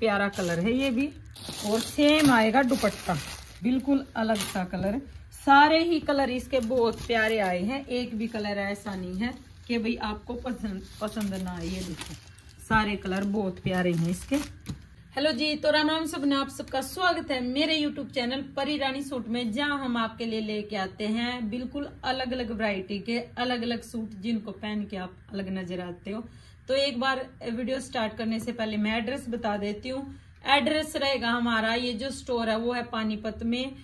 प्यारा कलर है ये भी। और सेम आएगा दुपट्टा, बिल्कुल अलग सा कलर। सारे ही कलर इसके बहुत प्यारे आए हैं, एक भी कलर ऐसा नहीं है कि भाई आपको पसंद ना आए। ये देखो सारे कलर बहुत प्यारे हैं इसके। हेलो जी, तो राम राम सबने, आप सबका स्वागत है मेरे यूट्यूब चैनल परी रानी सूट में, जहां हम आपके लिए लेके आते हैं बिल्कुल अलग अलग वैरायटी के अलग अलग सूट जिनको पहन के आप अलग नजर आते हो। तो एक बार वीडियो स्टार्ट करने से पहले मैं एड्रेस बता देती हूँ। एड्रेस रहेगा हमारा, ये जो स्टोर है वो है पानीपत में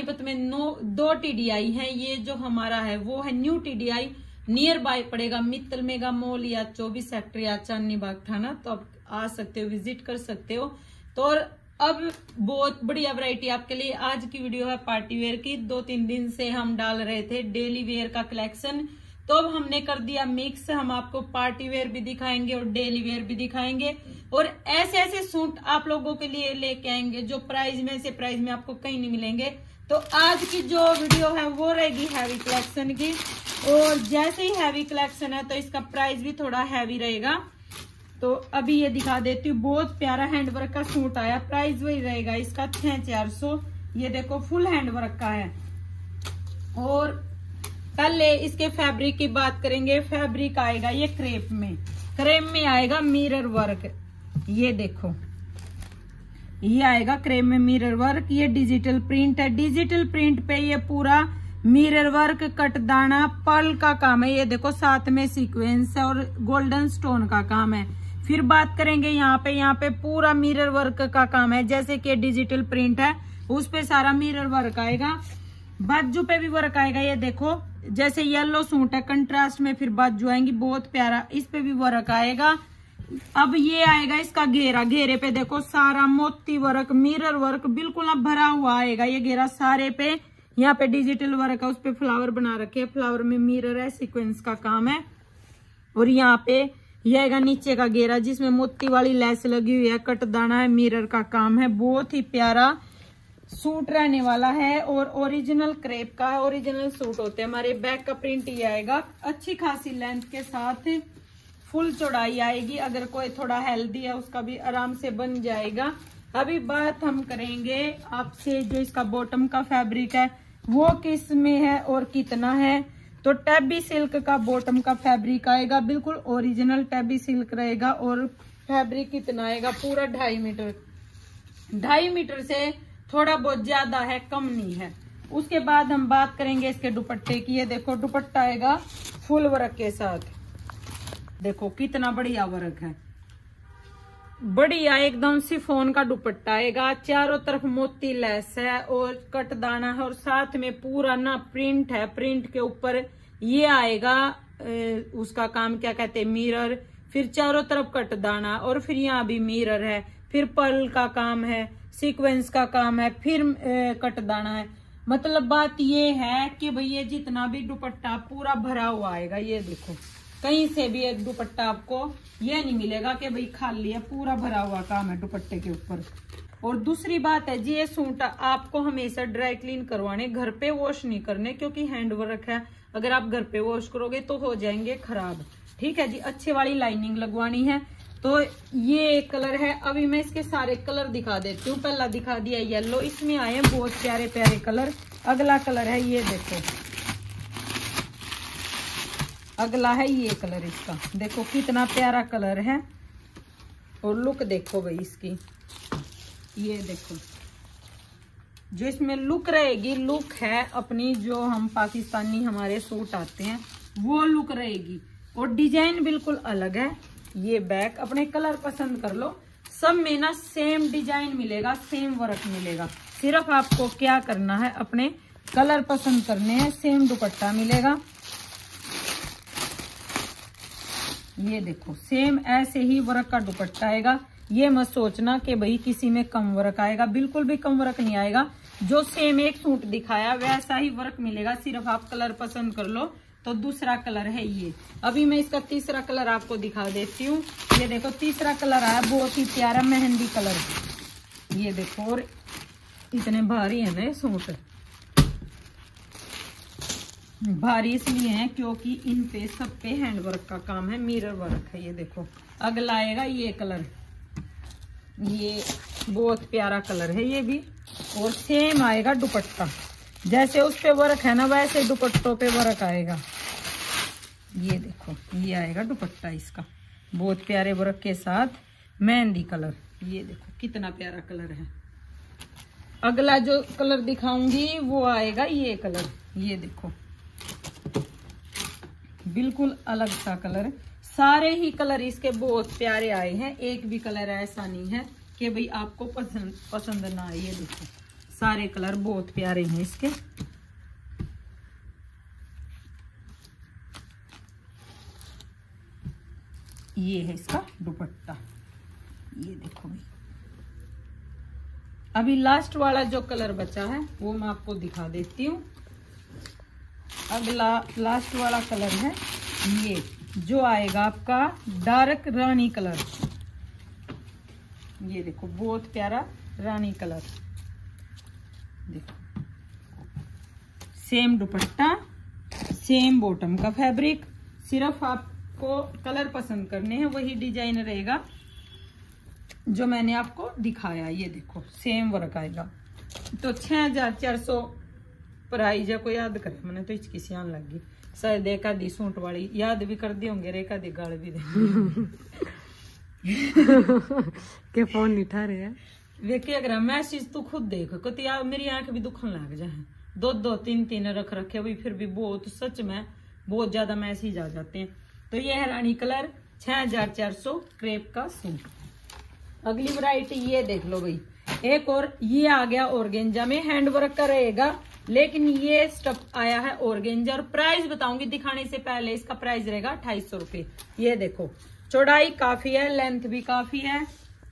2 TDI है। ये जो हमारा है वो है न्यू TDI, नियर बाय पड़ेगा मित्तल मेगा मॉल या 24 सेक्टर या चांदनी बाग थाना। तो आप आ सकते हो, विजिट कर सकते हो। तो अब बहुत बढ़िया वैरायटी आपके लिए आज की वीडियो है पार्टी वेयर की। 2-3 दिन से हम डाल रहे थे डेली वेयर का कलेक्शन, तो अब हमने कर दिया मिक्स। हम आपको पार्टी वेयर भी दिखाएंगे और डेली वेयर भी दिखाएंगे, और ऐसे ऐसे सूट आप लोगों के लिए लेके आएंगे जो प्राइस में आपको कहीं नहीं मिलेंगे। तो आज की जो वीडियो है वो रहेगी हैवी कलेक्शन की, और जैसे ही हैवी कलेक्शन है तो इसका प्राइस भी थोड़ा हैवी रहेगा। तो अभी ये दिखा देती हूँ, बहुत प्यारा हैंडवर्क का सूट आया, प्राइस वही रहेगा इसका 6400। ये देखो फुल हैंडवर्क का है। और पहले इसके फैब्रिक की बात करेंगे। फैब्रिक आएगा ये क्रेप में आएगा मिरर वर्क। ये देखो ये आएगा क्रेप में मिरर वर्क। ये डिजिटल प्रिंट है, डिजिटल प्रिंट पे ये पूरा मिरर वर्क, कटदाना, पर्ल का काम है। ये देखो साथ में सीक्वेंस है और गोल्डन स्टोन का काम है। फिर बात करेंगे यहाँ पे पूरा मिरर वर्क का काम है। जैसे कि डिजिटल प्रिंट है उस पे सारा मिरर वर्क आएगा। बाजू पे भी वर्क आएगा। ये देखो जैसे येलो सूट है कंट्रास्ट में, फिर बाजू आएंगी बहुत प्यारा, इस पे भी वर्क आएगा। अब ये आएगा इसका घेरा। घेरे पे देखो सारा मोती वर्क, मिरर वर्क बिल्कुल अब भरा हुआ आएगा ये घेरा सारे पे। यहाँ पे डिजिटल वर्क है, उस पे फ्लावर बना रखे हैं, फ्लावर में मिरर है, सीक्वेंस का काम है। और यहाँ पे ये आएगा नीचे का घेरा जिसमें मोती वाली लेस लगी हुई है, कटदाना है, मिरर का काम है। बहुत ही प्यारा सूट रहने वाला है और ओरिजिनल क्रेप का है। ओरिजिनल सूट होते हैं हमारे। बैक का प्रिंट ये आएगा, अच्छी खासी लेंथ के साथ फुल चौड़ाई आएगी। अगर कोई थोड़ा हेल्दी है उसका भी आराम से बन जाएगा। अभी बात हम करेंगे आपसे, जो इसका बॉटम का फैब्रिक है वो किस में है और कितना है। तो टैबी सिल्क का बॉटम का फैब्रिक आएगा, बिल्कुल ओरिजिनल टैबी सिल्क रहेगा। और फैब्रिक कितना आएगा, पूरा 2.5 मीटर। 2.5 मीटर से थोड़ा बहुत ज्यादा है, कम नहीं है। उसके बाद हम बात करेंगे इसके दुपट्टे की। ये देखो दुपट्टा आएगा फुल वर्क के साथ। देखो कितना बढ़िया वर्क है, बढ़िया एकदम शिफॉन का दुपट्टा आएगा। चारों तरफ मोती लेस है और कटदाना है, और साथ में पूरा ना प्रिंट है। प्रिंट के ऊपर ये आएगा उसका काम क्या कहते हैं, मिरर। फिर चारों तरफ कटदाना, और फिर यहाँ भी मिरर है, फिर पर्ल का काम है, सीक्वेंस का काम है, फिर कटदाना है। मतलब बात ये है कि भैया जितना भी दुपट्टा पूरा भरा हुआ आएगा। ये देखो कहीं से भी एक दुपट्टा आपको ये नहीं मिलेगा कि भाई खाली है, पूरा भरा हुआ काम है दुपट्टे के ऊपर। और दूसरी बात है जी, ये सूट आपको हमेशा ड्राई क्लीन करवाने, घर पे वॉश नहीं करने, क्योंकि हैंड वर्क है। अगर आप घर पे वॉश करोगे तो हो जाएंगे खराब। ठीक है जी, अच्छे वाली लाइनिंग लगवानी है। तो ये एक कलर है। अभी मैं इसके सारे कलर दिखा देती हूँ। पहला दिखा दिया येलो, इसमें आए हैं बहुत प्यारे प्यारे कलर। अगला कलर है ये देखो, अगला है ये कलर इसका। देखो कितना प्यारा कलर है, और लुक देखो भाई इसकी। ये देखो जो इसमें लुक रहेगी, लुक है अपनी जो हम पाकिस्तानी हमारे सूट आते हैं वो लुक रहेगी। और डिजाइन बिल्कुल अलग है। ये बैक अपने कलर पसंद कर लो, सब में ना सेम डिजाइन मिलेगा, सेम वर्क मिलेगा। सिर्फ आपको क्या करना है, अपने कलर पसंद करने हैं। सेम दुपट्टा मिलेगा। ये देखो सेम ऐसे ही वर्क का दुपट्टा आएगा। ये मत सोचना कि भाई किसी में कम वर्क आएगा, बिल्कुल भी कम वर्क नहीं आएगा। जो सेम एक सूट दिखाया वैसा ही वर्क मिलेगा, सिर्फ आप कलर पसंद कर लो। तो दूसरा कलर है ये। अभी मैं इसका तीसरा कलर आपको दिखा देती हूँ। ये देखो तीसरा कलर आया, बहुत ही प्यारा मेहंदी कलर। ये देखो, और इतने भारी है ना ये सूट। भारी इसलिए है क्योंकि इन पे सब पे हैंड वर्क का काम है, मिरर वर्क है। ये देखो अगला आएगा ये कलर। ये बहुत प्यारा कलर है ये भी, और सेम आएगा दुपट्टा, जैसे उस पे वर्क है ना वैसे दुपट्टों पे वर्क आएगा। ये देखो ये आएगा दुपट्टा इसका, बहुत प्यारे वर्क के साथ, मेहंदी कलर। ये देखो कितना प्यारा कलर है। अगला जो कलर दिखाऊंगी वो आएगा ये कलर। ये देखो बिल्कुल अलग सा कलर, सारे ही कलर इसके बहुत प्यारे आए हैं, एक भी कलर ऐसा नहीं है कि भाई आपको पसंद ना आए। ये देखो सारे कलर बहुत प्यारे हैं इसके। ये है इसका दुपट्टा। ये देखो भाई, अभी लास्ट वाला जो कलर बचा है वो मैं आपको दिखा देती हूँ। अगला लास्ट वाला कलर है ये, जो आएगा आपका डार्क रानी कलर। ये देखो बहुत प्यारा रानी कलर, देखो सेम दुपट्टा, सेम बॉटम का फैब्रिक, सिर्फ आपको कलर पसंद करने हैं, वही डिजाइन रहेगा जो मैंने आपको दिखाया। ये देखो सेम वर्क आएगा। तो 6400 प्राइज है। कोई याद करे, मैंने तो हिचकी सी आने लगी, शायद एक आधी सूट वाली याद भी कर दी होंगे, एक आधी गाल भी देंगे के फोन नहीं ठा रहे हैं वेखे। अगर मैसेज तू खुद देखो कति यार मेरी आंख भी दुखन लग जाए, दो तीन रख रखे हुई, फिर भी बहुत सच में बहुत ज्यादा मैसेज आ जाते हैं। तो ये है रानी कलर 6400 क्रेप का सूट। अगली वैरायटी ये देख लो भाई, एक और ये आ गया ऑर्गेंजा में, हैंड वर्क का रहेगा, लेकिन ये स्टफ आया है ऑर्गेंजा। और प्राइस बताऊंगी दिखाने से पहले, इसका प्राइस रहेगा 2800 रुपये। ये देखो चौड़ाई काफी है, लेंथ भी काफी है,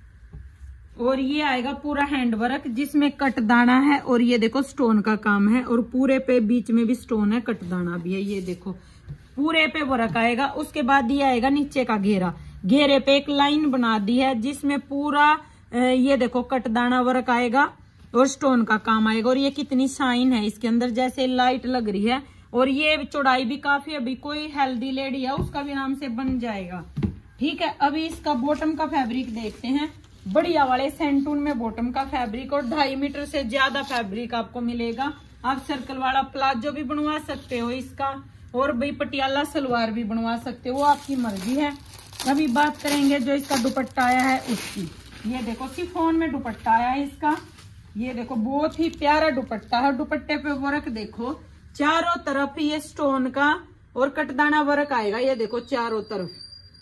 और ये आएगा पूरा हैंड वर्क जिसमें कट दाना है, और ये देखो स्टोन का काम है, और पूरे पे बीच में भी स्टोन है, कट दाना भी है। ये देखो पूरे पे वर्क आएगा। उसके बाद ये आएगा नीचे का घेरा, घेरे पे एक लाइन बना दी है जिसमें पूरा ये देखो कट दाना वर्क आएगा और स्टोन का काम आएगा। और ये कितनी शाइन है इसके अंदर, जैसे लाइट लग रही है, और ये चौड़ाई भी काफी, अभी कोई हेल्दी लेडी है उसका भी आराम से बन जाएगा। ठीक है, अभी इसका बॉटम का फैब्रिक देखते हैं। बढ़िया वाले सेंटून में बॉटम का फैब्रिक, और 2.5 मीटर से ज्यादा फैब्रिक आपको मिलेगा। आप सर्कल वाला प्लाजो भी बनवा सकते हो इसका, और भाई पटियाला सलवार भी बनवा सकते हो, वो आपकी मर्जी है। अभी बात करेंगे जो इसका दुपट्टा आया है उसकी। ये देखो शिफॉन में दुपट्टा आया है इसका। ये देखो बहुत ही प्यारा दुपट्टा है। दुपट्टे पे वर्क देखो, चारों तरफ ये स्टोन का और कटदाना वर्क आएगा। ये देखो चारों तरफ,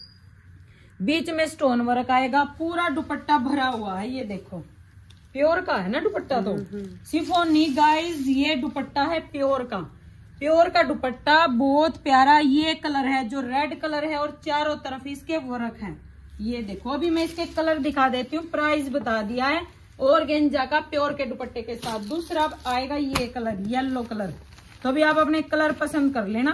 बीच में स्टोन वर्क आएगा, पूरा दुपट्टा भरा हुआ है। ये देखो प्योर का है ना दुपट्टा, तो शिफॉन नहीं गाइस, ये दुपट्टा है प्योर का। प्योर का दुपट्टा बहुत प्यारा, ये कलर है जो रेड कलर है, और चारों तरफ इसके वर्क है। ये देखो अभी मैं इसके कलर दिखा देती हूँ, प्राइस बता दिया है ऑर्गेन्जा का प्योर के दुपट्टे के साथ। दूसरा आएगा ये कलर, येलो कलर, तो अभी आप अपने कलर पसंद कर लेना।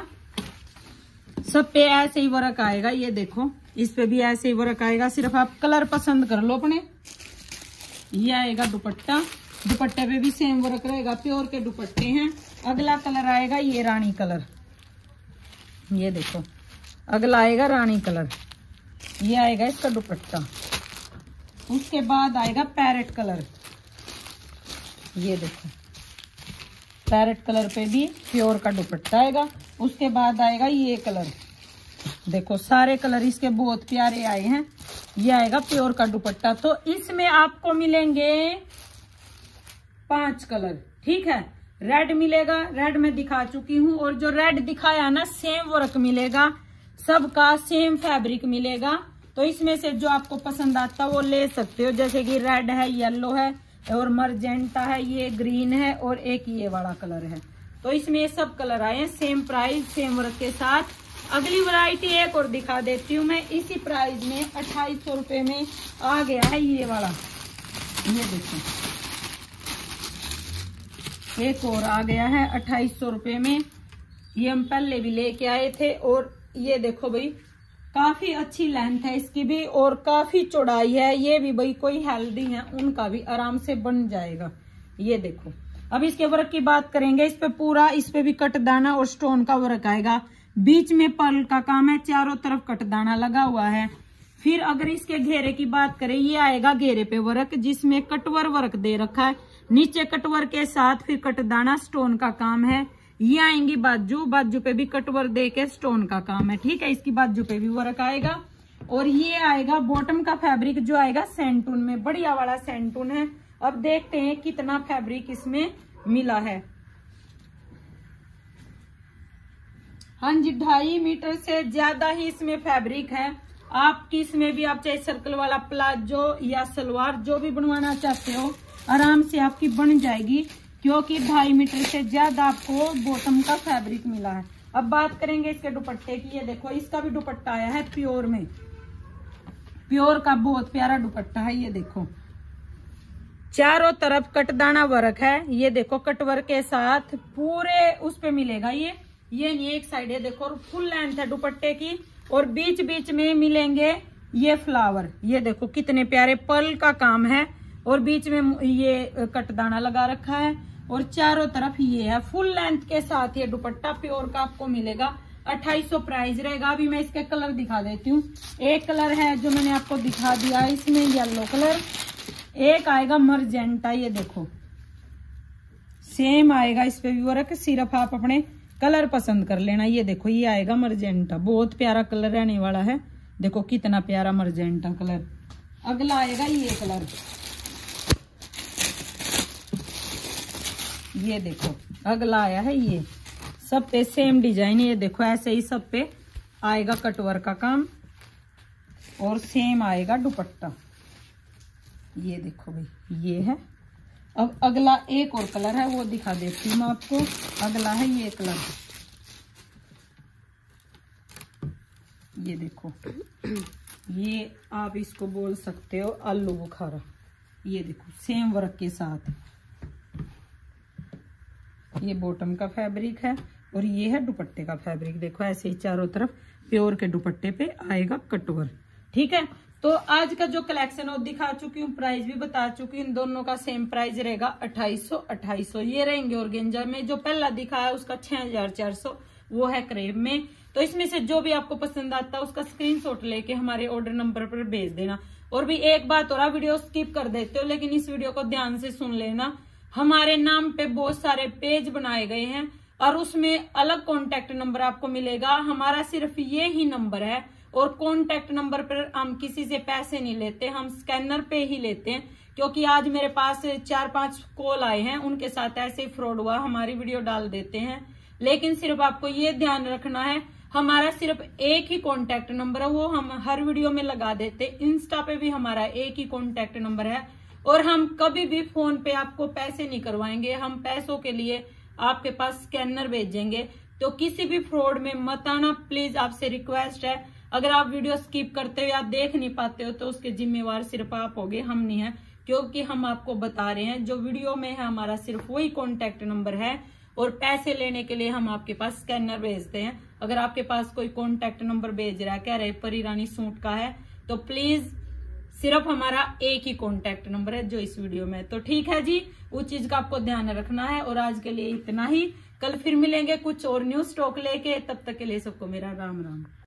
सब पे ऐसे ही वर्क आएगा। ये देखो इस पे भी ऐसे ही वर्क आएगा, सिर्फ आप कलर पसंद कर लो अपने। ये आएगा दुपट्टा, दुपट्टे पे भी सेम वर्क रहेगा, प्योर के दुपट्टे हैं। अगला कलर आएगा ये रानी कलर। ये देखो अगला आएगा रानी कलर, ये आएगा इसका दुपट्टा। उसके बाद आएगा पैरेट कलर। ये देखो पैरेट कलर पे भी प्योर का दुपट्टा आएगा। उसके बाद आएगा ये कलर, देखो सारे कलर इसके बहुत प्यारे आए हैं। ये आएगा प्योर का दुपट्टा। तो इसमें आपको मिलेंगे 5 कलर। ठीक है, रेड मिलेगा, रेड में दिखा चुकी हूँ, और जो रेड दिखाया ना सेम वर्क मिलेगा, सबका सेम फैब्रिक मिलेगा। तो इसमें से जो आपको पसंद आता वो ले सकते हो, जैसे कि रेड है, येलो है, और मर्जेंटा है, ये ग्रीन है, और एक ये वाला कलर है। तो इसमें सब कलर आए हैं, सेम प्राइस सेम वर्क के साथ। अगली वैरायटी एक और दिखा देती हूँ मैं, इसी प्राइस में 2800 रुपये में आ गया है ये वाला। ये देखो एक और आ गया है 2800 रुपये में। ये हम पहले भी लेके आए थे, और ये देखो भाई काफी अच्छी लेंथ है इसकी भी, और काफी चौड़ाई है। ये भी भाई कोई हेल्दी है उनका भी आराम से बन जाएगा। ये देखो अब इसके वर्क की बात करेंगे। इस पे पूरा, इस पे भी कट दाना और स्टोन का वर्क आएगा, बीच में पर्ल का काम है, चारों तरफ कट दाना लगा हुआ है। फिर अगर इसके घेरे की बात करें, ये आएगा घेरे पे वर्क जिसमें कटवर वर्क दे रखा है, नीचे कटवर के साथ फिर कटदाना स्टोन का काम है। ये आएंगी बाजू, बाजू पे भी कटवर दे के स्टोन का काम है, ठीक है। इसकी बाजू पे भी वर्क आएगा। और ये आएगा बॉटम का फैब्रिक जो आएगा सैंटून में, बढ़िया वाला सैंटून है। अब देखते हैं कितना फैब्रिक इसमें मिला है। हाँ जी, 2.5 मीटर से ज्यादा ही इसमें फैब्रिक है। आपकी इसमें भी आप चाहे सर्कल वाला प्लाजो या सलवार जो भी बनवाना चाहते हो आराम से आपकी बन जाएगी, क्योंकि 2.5 मीटर से ज्यादा आपको बॉटम का फैब्रिक मिला है। अब बात करेंगे इसके दुपट्टे की। ये देखो, इसका भी दुपट्टा आया है प्योर में, प्योर का बहुत प्यारा दुपट्टा है। ये देखो, चारों तरफ कटदाना वर्क है। ये देखो, कटवर्क के साथ पूरे उस पे मिलेगा। ये नहीं, एक साइड है देखो, फुल लेंथ है दुपट्टे की, और बीच बीच में मिलेंगे ये फ्लावर। ये देखो कितने प्यारे पर्ल का काम है, और बीच में ये कटदाना लगा रखा है, और चारों तरफ ये है। फुल लेंथ के साथ ये दुपट्टा प्योर का आपको मिलेगा। 2800 प्राइस रहेगा। अभी मैं इसके कलर दिखा देती हूँ। एक कलर है जो मैंने आपको दिखा दिया है, इसमें येलो कलर, एक आएगा मरजेंटा। ये देखो, सेम आएगा इस पे भी वर्क, सिर्फ आप अपने कलर पसंद कर लेना। ये देखो, ये आएगा मरजेंटा, बहुत प्यारा कलर रहने वाला है। देखो कितना प्यारा मरजेंटा कलर। अगला आएगा ये कलर, ये देखो अगला आया है ये। सब पे सेम डिजाइन। ये देखो, ऐसे ही सब पे आएगा कटवर का काम, और सेम आएगा दुपट्टा। ये देखो भाई, ये है। अब अगला एक और कलर है, वो दिखा देती हूँ मैं आपको। अगला है ये कलर, ये देखो, ये आप इसको बोल सकते हो आलू बुखारा। ये देखो, सेम वर्क के साथ ये बॉटम का फैब्रिक है, और ये है दुपट्टे का फैब्रिक। देखो, ऐसे ही चारों तरफ प्योर के दुपट्टे पे आएगा कटवर, ठीक है। तो आज का जो कलेक्शन है वो दिखा चुकी हूँ, प्राइस भी बता चुकी हूँ। इन दोनों का सेम प्राइस रहेगा 2800। ये रहेंगे ऑर्गेन्जा में। जो पहला दिखा है उसका 6400, वो है क्रेप में। तो इसमें से जो भी आपको पसंद आता है उसका स्क्रीनशॉट लेके हमारे ऑर्डर नंबर पर भेज देना। और भी एक बात हो रहा, वीडियो स्किप कर देते हो, लेकिन इस वीडियो को ध्यान से सुन लेना। हमारे नाम पे बहुत सारे पेज बनाए गए हैं, और उसमें अलग कॉन्टेक्ट नंबर आपको मिलेगा। हमारा सिर्फ ये ही नंबर है, और कॉन्टेक्ट नंबर पर हम किसी से पैसे नहीं लेते, हम स्कैनर पे ही लेते हैं। क्योंकि आज मेरे पास 4-5 कॉल आए हैं, उनके साथ ऐसे ही फ्रॉड हुआ। हमारी वीडियो डाल देते हैं, लेकिन सिर्फ आपको ये ध्यान रखना है, हमारा सिर्फ एक ही कॉन्टेक्ट नंबर है, वो हम हर वीडियो में लगा देते। इंस्टा पे भी हमारा एक ही कॉन्टेक्ट नंबर है, और हम कभी भी फोन पे आपको पैसे नहीं करवाएंगे। हम पैसों के लिए आपके पास स्कैनर भेजेंगे। तो किसी भी फ्रॉड में मत आना, प्लीज, आपसे रिक्वेस्ट है। अगर आप वीडियो स्किप करते हो या देख नहीं पाते हो तो उसके जिम्मेवार सिर्फ आप होगे, हम नहीं है। क्योंकि हम आपको बता रहे हैं जो वीडियो में है हमारा सिर्फ वही कॉन्टेक्ट नंबर है, और पैसे लेने के लिए हम आपके पास स्कैनर भेजते हैं। अगर आपके पास कोई कॉन्टेक्ट नंबर भेज रहा है, कह रहे परी रानी सूट का है, तो प्लीज सिर्फ हमारा एक ही कॉन्टेक्ट नंबर है जो इस वीडियो में। तो ठीक है जी, उस चीज का आपको ध्यान रखना है। और आज के लिए इतना ही, कल फिर मिलेंगे कुछ और न्यू स्टॉक लेके। तब तक के लिए सबको मेरा राम राम।